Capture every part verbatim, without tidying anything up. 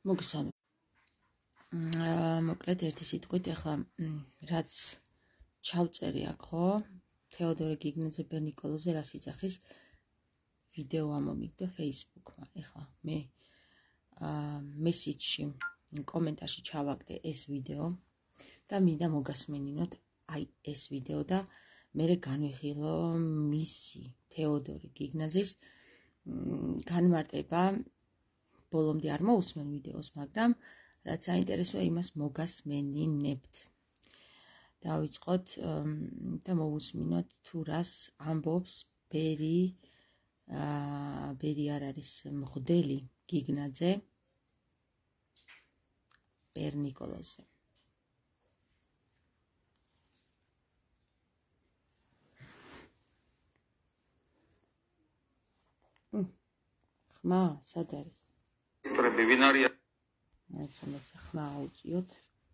მოგესალმებით. მოკლედ ერთი სიტყვით ახლა რაც ჩავწერი აქ ხო თეოდორე გიგნაძე ბერნიკოლოზე რას იძახის ვიდეო ამომიგდო Facebook-მა. ახლა მე მესიჯში კომენტარში ჩავაგდე ეს ვიდეო და მინდა მოგასმენინოთ აი ეს ვიდეო და მე განვიხილო მისი თეოდორე გიგნაძის განმარტება. ბოლომდე არ მოусმენ ვიდეოს, მაგრამ რაც საინტერესოა იმას მოგასმენინებთ. დავიწყოთ და მოვუსმინოთ თუ რას ამბობს ბერი ბერი არ არის მღვდელი გიგნაძე ბერნიკოლოზე. ხმა სად არის? ისტორები ვინ არის? მოიცა ხმა აუწიოთ.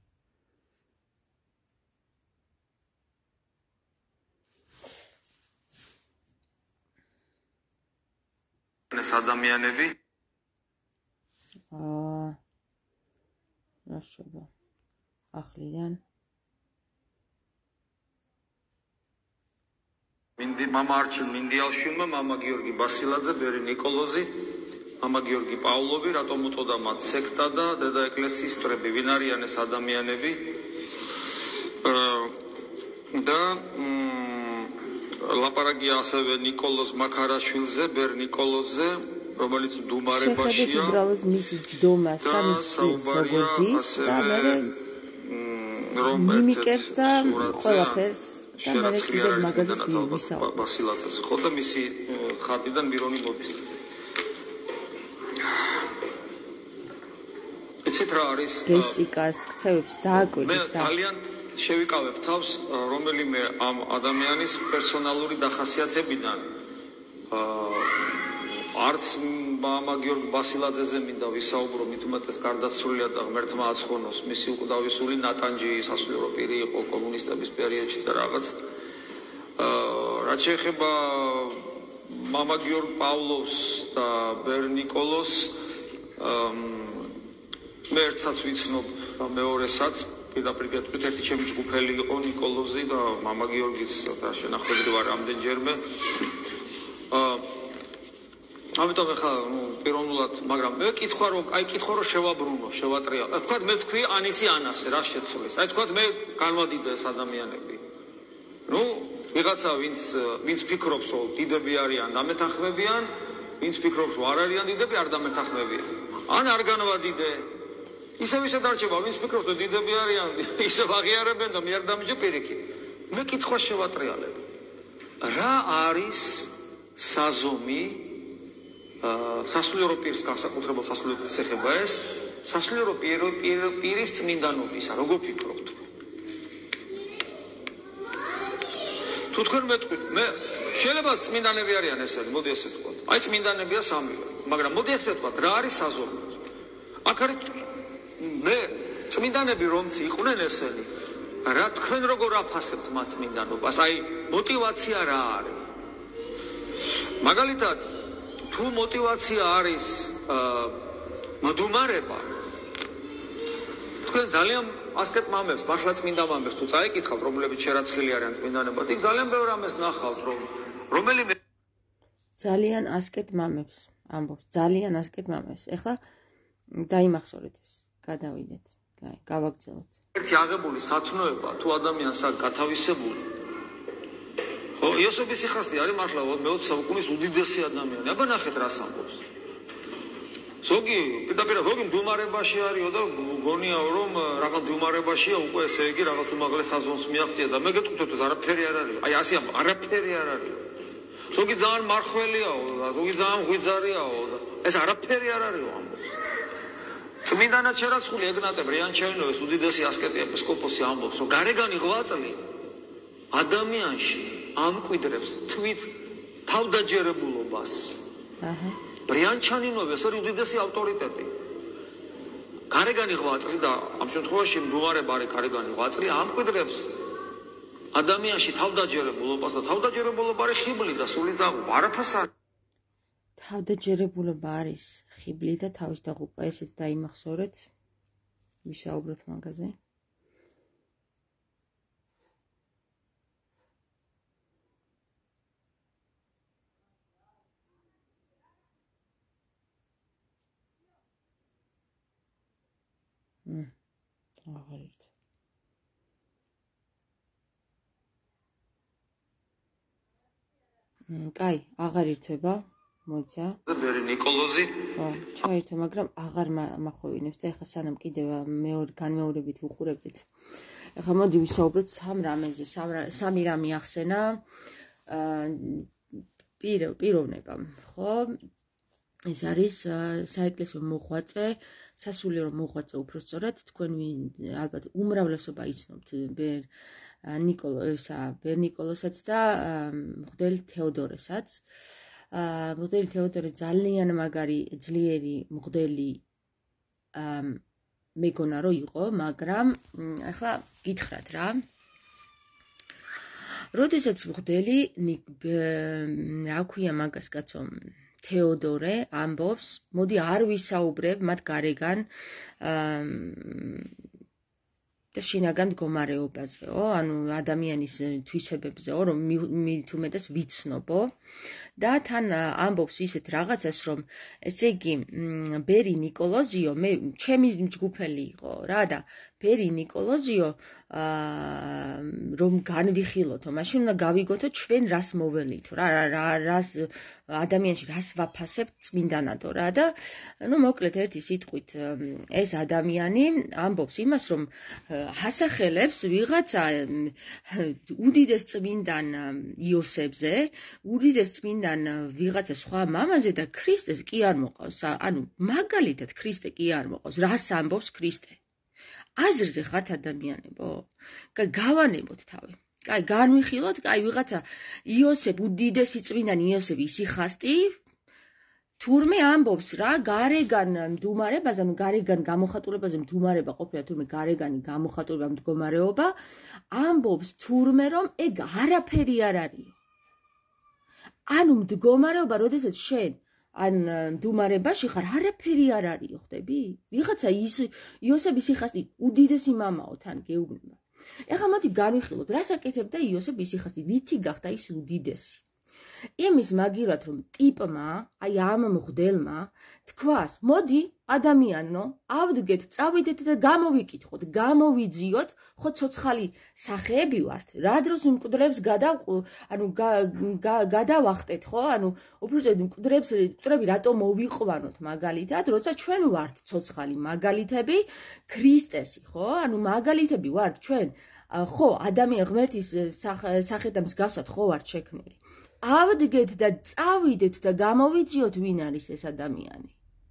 ეს ადამიანები აა რა შევა ახლიდან მინდი მამა არჩილ მინდიალშვილმა, მამა გიორგი ბასილაძე, ბერი ნიკოლოზი, მამა გიორგი პავლოვი, რატომ უწოდა მათ სექტა და დედა ეკლესიის ისტორები ვინ არიან ეს ადამიანები? და ლაპარაკია ასევე ნიკოლოზ მაქარაშვილზე, ბერ ნიკოლოზზე, რომელიც დუმარებაშია. შეხედეთ უბრალოდ მის ჯდომას და მის სიცოცხლეს და მე მიმიკებს და ყველაფერს და მე კიდევ მაგაზის მივისაუბრებ. ბასილაძეს ხო და მისი ხატიდან მირონი მოდის. იცით რა არის? გესტიკას ქცევებს დააკვირდით. მე ძალიან შევიკავებ თავს რომელიმე ამ ადამიანის პერსონალური დახასიათებიდან. არც მამა გიორგი ბასილაძეზე მინდა ვისაუბრო, მით უმეტეს გარდაცვლილია და ღმერთმა აცხონოს მისი უკდავისული ნატანჯი სასულიერო პირი იყო კომუნისტების პერიოდში და რაღაც. რაც შეეხება მამა გიორგი პავლოვს და ბერ ნიკოლოზს, მე ერთსაც ვიცნობ და მეორესაც პირდაპირ გეტყვით, ერთი ჩემი ჯგუფელი იყო ნიკოლოზი და მამა გიორგის შენახვები ვარ რამდენჯერმე. ამიტომ ახლა პიროვნულად, მაგრამ მე კითხვა რომ აი კითხვა რომ შევაბრუნო, შევატრიალო. თქვა მე თქვი ანისი ანასე რა შეცვლის. აი თქვა მე განვადიდე ეს ადამიანები. ნუ ვიღაცა ვინც ვინც ფიქრობს რომ დიდები არიან დამეთანხმებიან, ვინც ფიქრობს რომ არ არიან დიდები არ დამეთანხმებიან. ან არ განვადიდე. ისევ ისე დარჩება, ვინც ფიქრობს რომ დიდები არიან, ისევ აღიარებენ და მე არ დამიჯე პირიქით. მე კითხვა შევატრიალებ. რა არის საზომი სასულიერო პირის განსაკუთრებულ სასულიერო პირს ეხება ეს სასულიერო პირის წმინდანობისა, როგორ ფიქრობთ? თუ თქვენ მეტყვით, მე შეიძლება წმინდანები არიან ესენი, მოდი ესე ვთქვა. აი წმინდანებია სამივე, მაგრამ მოდი ესე ვთქვა, რა არის საზომი? აქ არის მე წმინდანები რომც იყვნენ ესენი, რა თქვენ როგორ აფასებთ მათ წმინდანობას? აი мотиваცია რა არის? მაგალითად თუ мотиваცია არის მდუმარება, თქვენ ძალიან ასკეთ მამებს, მართლა წმინდა მამებს თუ წაიკითხავთ, რომლებიც შერაცხილი არიან წმინდანებად, იქ ძალიან ბევრ ამას ნახავთ, რომ რომელიმე ძალიან ასკეთ მამებს ამბობს, ძალიან ასკეთ მამებს. ეხლა დაიმახსოვრეთ ეს, გადავიდეთ, გავაგრძელოთ. ერთი აღებული სათნოება თუ ადამიანს აქვს გათავისებული ხო, იოსების სიხასტე არის მართლა მეოცე საუკუნის უდიდესი ადამიანი. აბა ნახეთ რას ამბობს. ზოგი, პირდაპირ ზოგი მდუმარებაში არისო და გონიაო რომ რაღაც მდუმარებაშია უკვე ესე იგი რაღაც უმაღლეს საზონს მიაღწია და მე გეტყვით ეს არაფერი არ არის. აი ასე ამბობს, არაფერი არ არის. ზოგი ძალიან მარხველიაო და ზოგი ძალიან ღვიძარიაო და ეს არაფერი არ არისო ამბობს. წმინდანად შერაცხული ეგნატე ბრიანჩაინოვის უდიდესი ასკეტი ეპისკოპოსი ამბობს, რომ გარეგანი ღვაწლი ადამიანში ამკვიდრებს თვით თავდაჯერებულობას. აჰა. ბრიანჩანინოვი ეს არის უდიდესი ავტორიტეტი. გარეგანი ღვაწლი და ამ შემთხვევაში მდუმარება არის გარეგანი ღვაწლი ამკვიდრებს ადამიანში თავდაჯერებულობას და თავდაჯერებულობა არის ხიბლი და სული და არაფერს არ თავდაჯერებულობა არის ხიბლი და თავის დაღუპვა, ესეც დაიმახსოვრეთ. ვისაუბროთ მაგაზე. მ აღარ ერთ. კაი, აღარ ერთვება. მოიცა. ბერი ნიკოლოზი. ხო, ჩაერთო, მაგრამ აღარ მახვევინებს და ეხლა სანამ კიდევ მეორე განმეორებით ვუყურებდით. ეხლა მოდი ვისაუბროთ სამ რამეზე, სამი რამე ახსენა. აა პიროვნება, ხო? ეს არის საეკლესიო მოღვაწე, სასულიერო მოღვაწე უბრალოდ თქვენ ალბათ უმრავლესობა იცნობთ ბერ ნიკოლოსა, ბერ ნიკოლოსაც და მღვდელი თეოდორესაც. აა მღვდელი თეოდორე ძალიან მაგარი, ძლიერი მღვდელი მეგონა რო იყო, მაგრამ ახლა გითხრათ რა. როდესაც მღვდელი რა ქვია მაგას კაცო თეოდორე ამბობს, მოდი არ ვისაუბრებ მათ გარეგან და შინაგან მდგომარეობაზეო, ანუ ადამიანის თვისებებზეო, რომ მით უმეტეს ვიცნობო და თან ამბობს ისეთ რაღაცას, რომ ესე იგი ბერი ნიკოლოზიო, მე ჩემი ჯგუფელი იყო რა და ბერი ნიკოლოზიო რომ განვიხილოთო, მაშინ უნდა გავიგოთო ჩვენ რას მოველითო, რა რას ადამიანში რას ვაფასებთ წმინდანადო რა და ნუ მოკლედ ერთი სიტყვით ეს ადამიანი ამბობს იმას, რომ ასახელებს ვიღაცა უდიდეს წმინდან იოსებზე, უდიდეს წმინდან ვიღაცა სხვა მამაზე და ქრისტეს კი არ მოყავს, ანუ მაგალითად ქრისტე კი არ მოყავს, რას ამბობს ქრისტე? აზრზე ხართ ადამიანებო? კაი, გავანებოთ თავი. კაი, განვიხილოთ, კაი, ვიღაცა იოსებ, უდიდესი წმინდანი იოსებ ისიხასტი, თურმე ამბობს რა, გარეგან მდგომარეობაზე, ანუ გარეგან გამოხატულებაზე მდგომარეობა ყოფილა, თურმე გარეგანი გამოხატულება მდგომარეობა, ამბობს თურმე რომ ეგ არაფერი არ არისო. ანუ მდგომარეობა, როდესაც შენ ან მდგომარეობაში ხარ, არაფერი არ არისო, ხვდები? ვიღაცა იოსებ ისიხასტი უდიდესი მამაო თან გეუბნება. ეხლა მოდი განვიხილოთ, რას აკეთებდა იოსებ ისიხასტი, რითი გახდა ის უდიდესი? იმის მაგივრად რომ ტიპმა, აი ამ მღვდელმა თქვას, მოდი ადამიანო, ავდგეთ, წავიდეთ და გამოვიკითხოთ, გამოვიძიოთ, ხო ცოცხალი სახეები ვართ, რა დროს მკვდრებს გადა, ანუ გადავახტეთ, ხო? ანუ უბრალოდ მკვდრებს, მკვდრები რატომ მოვიყვანოთ მაგალითად, როცა ჩვენ ვართ ცოცხალი მაგალითები ქრისტესი, ხო? ანუ მაგალითები ვართ ჩვენ, ხო, ადამიან ღმერთის სახეთა მსგავსად ხო ვართ შექმნილი. ავდგეთ და წავიდეთ და გამოვიძიოთ ვინ არის ეს ადამიანი.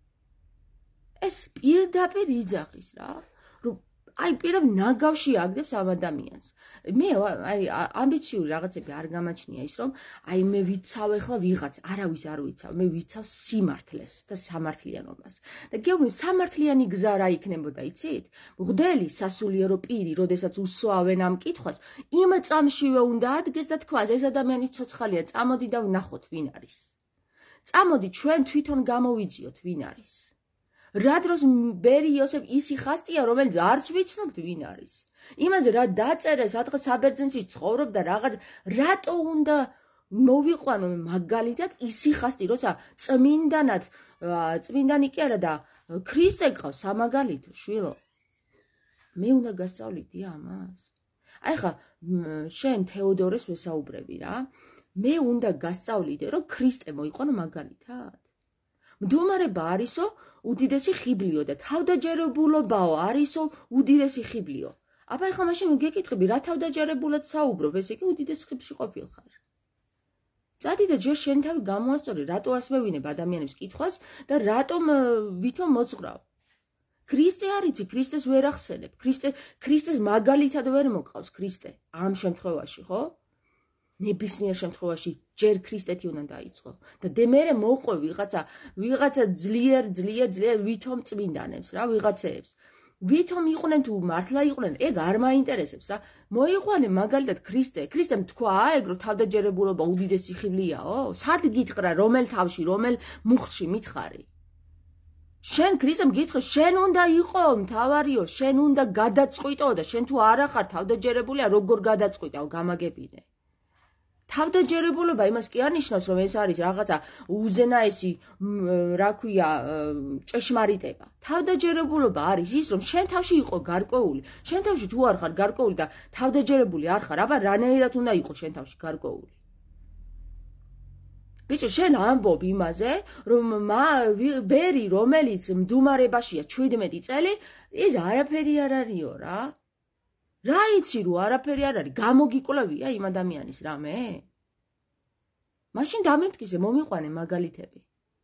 ეს პირდაპირ იძახის რა, რომ აი პირდაპირ ნაგავში აგდებს ამ ადამიანს. მე აი ამბიციური რაღაცები არ გამაჩნია ის, რომ აი მე ვიცავ ახლა ვიღაც, არავის არ ვიცავ, მე ვიცავ სიმართლეს და სამართლიანობას. და გეუბნები სამართლიანი გზა რა იქნებოდა, იცით? მღვდელი სასულიერო პირი, როდესაც უსვავენ ამ კითხვას, იმ წამშივე უნდა ადგეს და თქვას, ეს ადამიანი ცოცხალია, წამოდი და ვნახოთ ვინ არის. წამოდი ჩვენ თვითონ გამოვიძიოთ ვინ არის. რა დროს ბერი იოსებ ისიხასტია, რომელიც არც ვიცნობთ ვინ არის. იმაზე რა დაწერეს, სადღაც საბერძნეთში ცხოვრობდა რაღაც, რატო უნდა მოვიყვანო მაგალითად ისიხასტი, როცა წმინდანად, წმინდანი კი არა და ქრისტე გყავს სამაგალითო შვილო. მე უნდა გასწავლითი ამას. აი ხა შენ თეოდორეს ვესაუბრები რა. მე უნდა გასწავლიდე, რომ ქრისტე მოიყვანო მაგალითად. მდგომარეობა არისო უდიდესი ხიბლიო და თავდაჯერებულობაო არისო უდიდესი ხიბლიო. აბა ეხლა მაშინ გეკითხები, რა თავდაჯერებულად საუბრობ, ესე იგი უდიდეს ხიბში ყოფილხარ. წადი და ჯერ შენ თავი გამოასწორი, რატო ასმევინებ ადამიანებს კითხვას და რატომ ვითომ მოძღრავ. ქრისტე არიცი, ქრისტეს ვერ ახსენებ, ქრისტე ქრისტეს მაგალითად ვერ მოყავს ქრისტე ამ შემთხვევაში, ხო? ნებისმიერ შემთხვევაში ჯერ ქრისტეთი უნდა დაიწყო და დემერე მოყვე ვიღაცა ვიღაცა ძლიერ ძლიერ ძლიერ ვითომ წმინდანებს რა ვიღაცეებს ვითომ იყვნენ თუ მართლა იყვნენ, ეგ არ მაინტერესებს რა. მოიყვანე მაგალითად ქრისტე, ქრისტემ თქვა ეგ რომ თავდაჯერებულობა უდიდესი ხიბლიაო? სად გითხრა რომელ თავში, რომელ მუხლში მითხარი? შენ ქრისტემ გითხრა შენ უნდა იყო მთავარიო, შენ უნდა გადაწყვიტო და შენ თუ არა ხარ თავდაჯერებულია, როგორ გადაწყვიტავ, გამაგებინე. თავდაჯერებულობა იმას კი არ ნიშნავს რომ ეს არის რაღაცა უზენაესი რა ქვია ჭეშმარიტება. თავდაჯერებულობა არის ის რომ შენ თავში იყო გარკვეული. შენ თავში თუ არ ხარ გარკვეული და თავდაჯერებული არ ხარ, აბა რანაირად უნდა იყოს შენ თავში გარკვეული. ბიჭო, შენ ამბობ იმაზე, რომ ბერი რომელიც მდუმარებაშია ჩვიდმეტი წელი, ის არაფერი არ არისო რა. რა იცი რომ არაფერი არ არის, გამოგიკვლევია იმ ადამიანის რამე? მაშინ დამემტკიცე, მომიყვანე მაგალითები.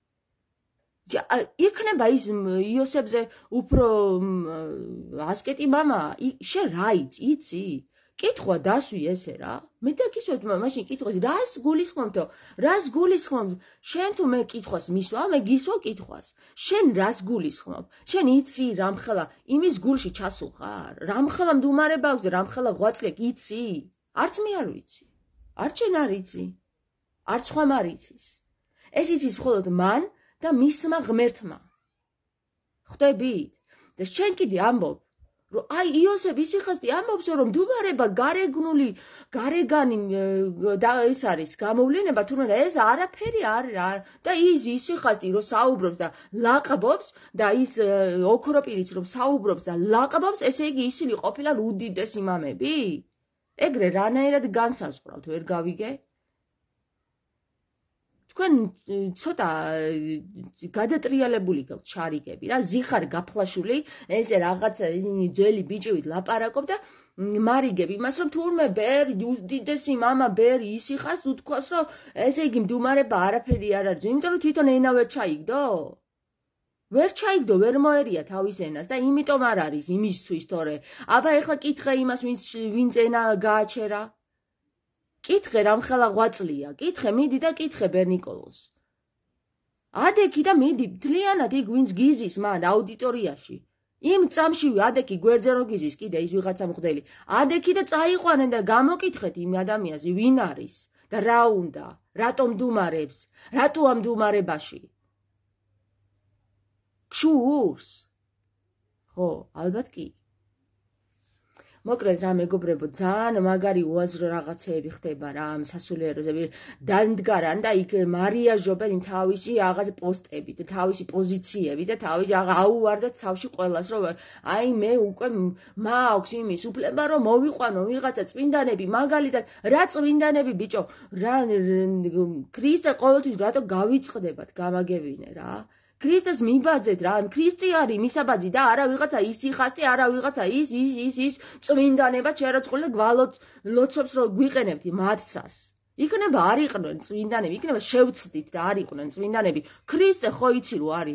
იქნება ის იოსებზე უფრო ასკეტი მამა, შენ რა იცი, იცი? კითხვა დასვი ესე რა. მე დაგისვათ მაშინ კითხვას, რას გულისხმობთო? რას გულისხმობ? შენ თუ მე კითხვას მისვა, მე გისვა კითხვას. შენ რას გულისხმობ? შენ იცი რამხელა იმის გულში ჩასულ ხარ? რამხელა მდუმარება აქვს და რამხელა ღვაწლი აქვს, იცი? არც მე არ ვიცი. არც შენ არ იცი. არც ხომ არ იცის. ეს იცის მხოლოდ მან და მისმა ღმერთმა. ხვდებით? და შენ კიდე ამბობ რომ აი იოსებ ისიხასტი ამბობს რომ მდუმარება გარეგნული გარეგანი და ეს არის გამოვლენება თუნდაც ეს არაფერი არ და ის ისიხასტი რომ საუბრობს და ლაყბობს და ის ოქროპირიც რომ საუბრობს და ლაყბობს, ესე იგი ისინი ყოფილან უდიდეს იმამები? ეგრე რანაირად განსაზღვრავთ, ვერ გავიგე? თქვენ ცოტა გადატრიალებული გაქვთ შარიკები რა, ზიხარ გაფლაშული, ესე რაღაცა ისინი ძველი ბიჭივით ლაპარაკობ და მარიგებ იმას რომ თურმე ბერი უდიდესი მამა ბერი ისიხას უთქვას რომ ესე იგი მდუმარება არაფერი არ არის, იმიტომ რომ თვითონ ენა ვერ ჩაიგდო? ვერ ჩაიგდო, ვერ მოერია თავის ენას და იმიტომ არ არის იმისთვის თორე. აბა ეხლა კითხე იმას ვინც ენა გააჩერა. კითხე რამხელა ღვაწლია, კითხე, მიდი და კითხე ბერნიკოლოს. ადექი და მიდი, მთლიანად იქ ვინც გიზის მან აუდიტორიაში. იმ წამში ადექი გვერდზე რო გიზის კიდე ის ვიღაცა მღვდელი. ადექი და წაიყვანენ და გამოკითხეთ იმ ადამიანზე ვინ არის და რა უნდა, რატომ მდუმარებს, რატო ამ მდუმარებაში. გშურს? ხო, ალბათ კი. მოკლედ რა მეგობრებო, ძალიან მაგარი უაზრო რაღაცეები ხდება რა ამ სასულიეროზე. დადგარან და იქ მარია ჟოპენი თავისი რაღაც პოსტებით, თავისი პოზიციები და თავის რაღაც აუვარდათ თავში ყველას, რომ აი მე უკვე მაქვს იმის უფლება, რომ მოვიყვანო ვიღაცა წმინდანები, მაგალითად, რა წმინდანები ბიჭო, რა ქრისტე ყოველთვის რატო გავიწყდებათ, გამაგებინე რა. ქრისტეს მიბაძეთ რა, ქრისტე არის მისაბაძი და არა ვიღაცა ისიხასტი, არა ვიღაცა ის ის ის ის წმინდანება ჩერაწყული და გვალოთ ლოცვებს რო გვიყენებთ მათსას. იქნება არ იყვნენ წმინდანები, იქნება შევცდით და არ იყვნენ წმინდანები. ქრისტე ხო იცი რომ არის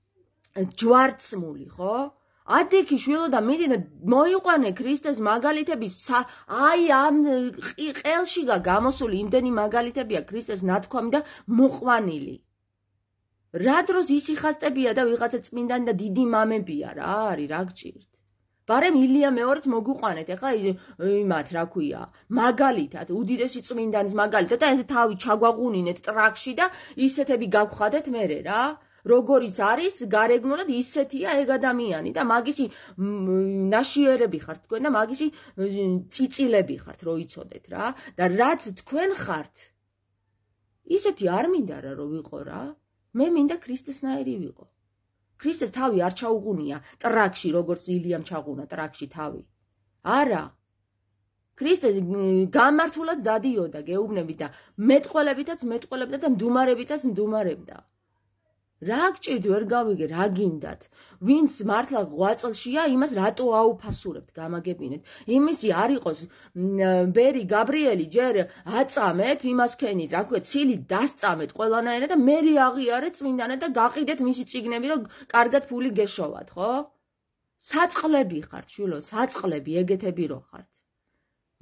ჯვარცმული, ხო? ადექი შვილო და მიდი და მოიყვანე ქრისტეს მაგალითები, აი ამ ყელში გამოსული იმდენი მაგალითებია ქრისტეს ნათქვამი და მოყვანილი. რა დროს ისიხასტებია და ვიღაცა წმინდანი და დიდი მამებია რა არის, რა გჭირთ? ბარემ ილია მეორეც მოგვიყვანეთ, ეხლა იმათ რა ქვია, მაგალითად, უდიდესი წმინდანის მაგალითად და ეს თავი ჩაგვაღუნინეთ ტრაქში და ისეთები გავხადეთ მერე რა. როგორიც არის გარეგნულად ისეთია ეგ ადამიანი და მაგისი ნაშიერები ხართ თქვენ და მაგისი წიწილები ხართ რო იცოდეთ რა და რაც თქვენ ხართ ისეთი არ მინდა რა რომ ვიყო რა. მე მინდა ქრისტესნაირი ვიყო. ქრისტეს თავი არ ჩაუღუნია ტრაქში, როგორც ილიამ ჩაღუნა ტრაქში თავი. არა. ქრისტე გამართულად დადიოდა გეუბნებით და მეტყველებითაც მეტყველებდა და მდუმარებითაც მდუმარებდა. რა გჭირთ ვერ გავიგე, რა გინდათ? ვინც მართლა ღვაწლშია, იმას რატო აუფასურებთ, გამაგებინეთ. იმისი არ იყოს ბერი გაბრიელი ჯერ აწამეთ, იმას ქენით, რა ქვია, ცილი დასწამეთ ყველანაირად და მერე აღიარეთ წმინდანად და გაყიდეთ მისი წიგნები, რომ კარგად ფული გეშოვათ, ხო? საწყლები ხართ, შვილო, საწყლები ეგეთები რო ხართ.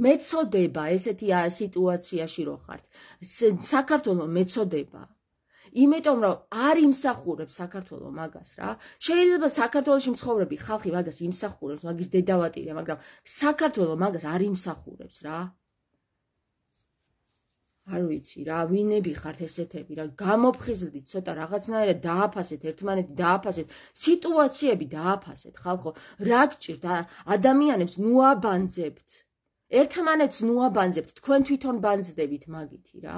მეწოდება ესეთი სიტუაციაში რო ხართ. საქართველოს მეწოდება. იმიტომ რომ არ იმსახურებს საქართველოს მაგას რა. შეიძლება საქართველოში მცხოვრები ხალხი მაგას იმსახურებს, მაგის დედავატირია, მაგრამ საქართველოს მაგას არ იმსახურებს რა. არ ვიცი რა, ვინები ხართ ესეთები რა, გამოფხიზლდით ცოტა რაღაცნაირად დააფასეთ, ერთმანეთი დააფასეთ, სიტუაციები დააფასეთ, ხალხო, რა გჭირთ ადამიანებს ნუ აბანძებთ. ერთმანეთს ნუ აბანძებთ, თქვენ თვითონ ბანძდებით მაგითი რა.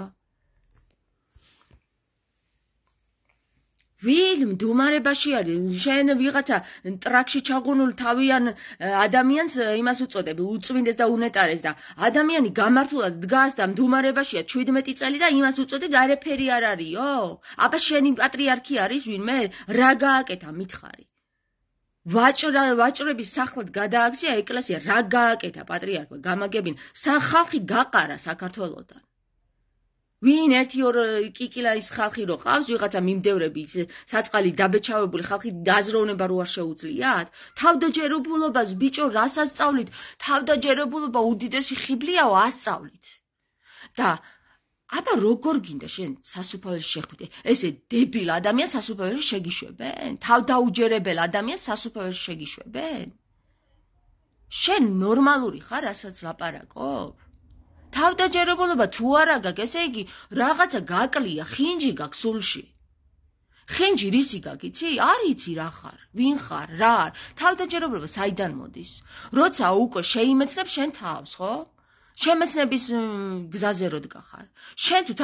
ვინ მდუმარებაში არის? შენ ვიღაცა ტრაქში ჩაღუნულ თავიან ადამიანს იმას უწოდებ, უწვინდეს და უნეტარეს და ადამიანი გამართულად დგას და მდუმარებაშია ჩვიდმეტი წელი და იმას უწოდებ, არაფერი არ არისო? აბა შენი პატრიარქი არის ვინმე? რა გააკეთა მითხარი? ვაჭრა ვაჭრების სახლად გადააქცია ეკლესია, რა გააკეთა პატრიარქმა? გამაგებინ, ხალხი გაყარა საქართველოდან. ვინ ერთი ორ კიკილაის ხალხი რო ყავს, ვიღაცა მიმდევრები, საწყალი დაბეჭავებული ხალხი დაზროვნება რო არ შეუძლიათ? თავდაჯერებულობას ბიჭო რას ასწავლით? თავდაჯერებულობა უდიდესი ხიბლიაო, ასწავლით. და აბა როგორ გინდა შენ სასუფეველში შეხვიდე? ესე დებილ ადამიანს სასუფეველში შეგიშვებენ? თავდაუჯერებელ ადამიანს სასუფეველში შეგიშვებენ? შენ ნორმალური ხარ, რასაც ლაპარაკობ? თავდაჯერებულობა თუ არა გაქვს, ესე იგი რაღაცა გაკლია, ხინჯი გაქვს სულში. ხინჯი რისი გაქვს, იცი? არ იცი რა ხარ, ვინ ხარ, რა არ. თავდაჯერებულობა საიდან მოდის? როცა უკვე შეიმეცნებ შენ თავს, ხო? შემეცნების გზაზე რო დგახარ. შენ თუ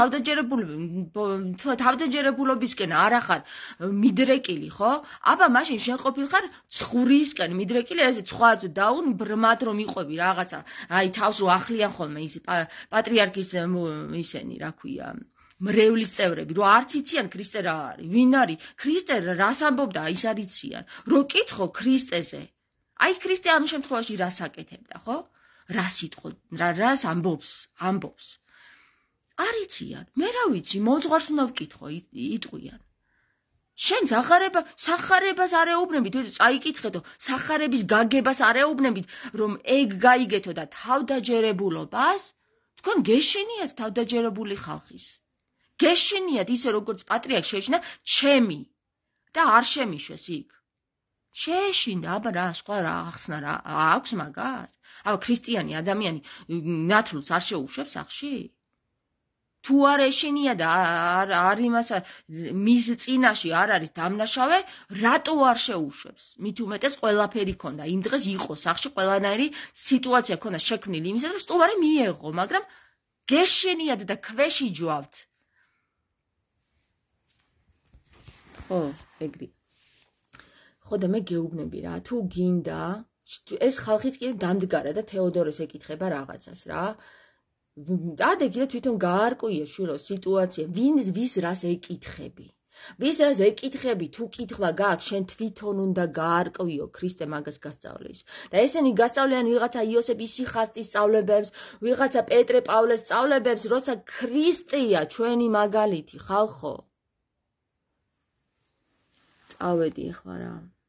თავდაჯერებულობისკენ არ ახარ მიდრეკილი, ხო? აბა მაშინ შენ ყოფილხარ ცხურისკენ მიდრეკილი, ესე ცხვალს დაუნ ბრმად რომ იყვები რაღაცა. აი თავს რო ახლიან ხოლმე ის პატრიარქის ისენი, რა ქვია, მრევლის წევრები, რო არც იციან ქრისტე რა არის, ვინ არის? ქრისტე რას ამბობდა, ის არ იციან. რო კითხო ქრისტეზე. აი ქრისტე ამ შემთხვევაში რას აკეთებდა, ხო? რა სიტყვა, რას ამბობს, ამბობს. არ იციან, მე რა ვიცი, მოძღვარს უნდა ვკითხო, იტყვიან. შენ სახარება, სახარებას არ ეუბნებით, წაიკითხეთო, სახარების გაგებას არ ეუბნებით, რომ ეგ გაიგეთო და თავდაჯერებულობას, თქვენ გეშინიათ თავდაჯერებული ხალხის. გეშინიათ ისე როგორც პატრიარქ შეეშინა ჩემი და არ შემიშვეს იქ. შეეშინდა, აბა რა, სხვა რა ახსნა რა აქვს მაგას? აბა ქრისტიანი ადამიანი ნათლს არ შეუშვებს სახში? თუ არ ეშინია და არ იმას მის წინაში არ არის დამნაშავე, რატო არ შეუშვებს? მით უმეტეს ყველაფერი ქონდა, იმ დღეს იყო სახში ყველანაირი სიტუაცია ქონდა შექმნილი იმისა, რომ სტუმარი მიეღო, მაგრამ გეშინიათ და ქვეში ჯვავთ. ხო, ეგრე. ხო და მე გეუბნები რა, თუ გინდა, ეს ხალხიც კიდე დამდგარა და თეოდორეს ეკითხება რაღაცას რა. ადე კიდე თვითონ გაარკვია შვილო სიტუაცია, ვინ ვის რას ეკითხები. ვის რას ეკითხები, თუ კითხვა გააქვს, შენ თვითონ უნდა გაარკვიო, ქრისტე მაგას გასწავლის. და ესენი გასწავლიან ვიღაცა იოსებ ისიხასტის სწავლებებს, ვიღაცა პეტრე პავლეს სწავლებებს, როცა ქრისტეა ჩვენი მაგალითი, ხალხო. წავედი ახლა რა.